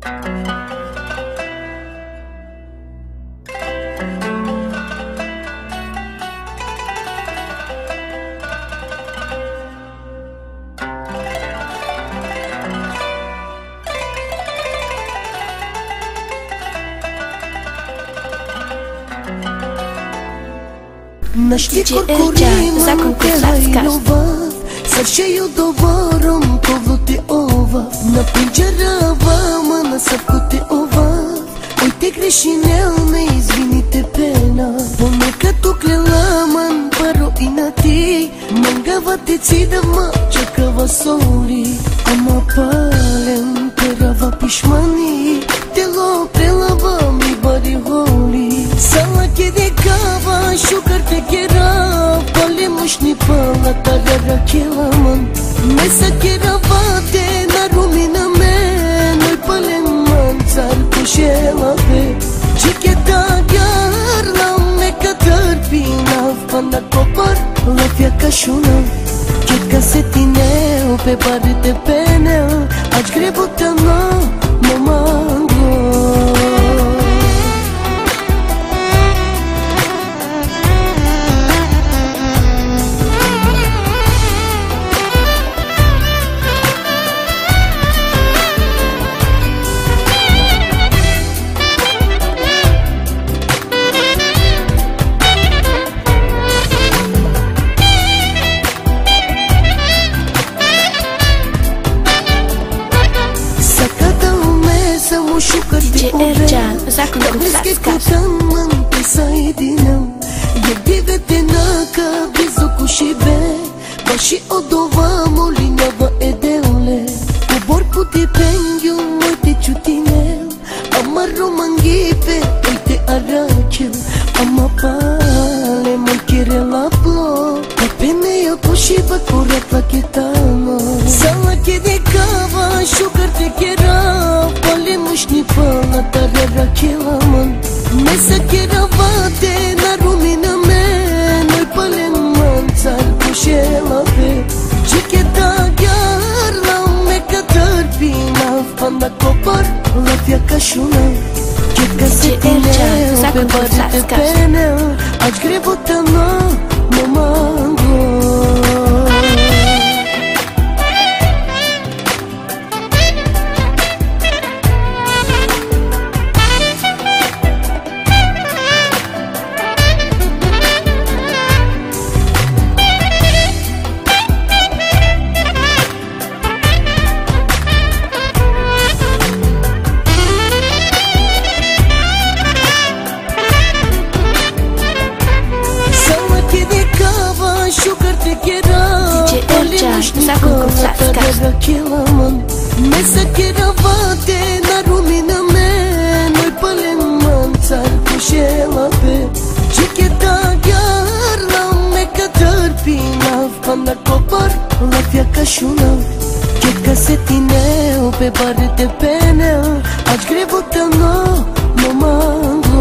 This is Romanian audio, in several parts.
Нашли коркорима телайнова, сършею доварам поводи ова, на пинджарава, мана сапкоте ова. Ой те грешинел, не извините пена, понекато клеламан паро и на ти, мангава те цидама, чакава соли, ама пален перава пишмани, тело прелава ми бари голи. Сала ке декава, шукар те кера, пале мушни пала тарара келаман. Меса керава те наруми на мен, ой пален манцар кушела бе. Чикета гярлам, нека търпина, впана копар, лъфя кашуна. Кетка се тинел, пе барите пенел, ач гребота на моманго. DJ Ercan, zakon Kuflaska. Te saidinam, je divete naka blizu kušibe, baši odova molinava edeule. Ubor puti penju, moj te čutinel, ama romangipe, oj te arakel, ama pale, moj kere laplo, apene ja pošiva korat laketano. Sala ke dekava, šukar te kera, pale mušni pala tarara kelaman. Mesa kerava te narumi na men, oj pale mancar kušela be. Čiketa gjarlam, neka trpina, vpanda kopar, lafja kašuna. Ketka se tinel, pe barite penel, ač grebota na momango. Mesa kerava te narumi na men, oj pale mancar kušela be. Čiketa gjarlam, neka trpina, vpanda kopar, lafja kašuna. Ketka se tinel, pe barite penel, ač grebota na momango.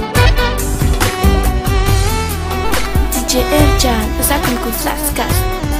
DJ Ercan, zakon Kuflaska.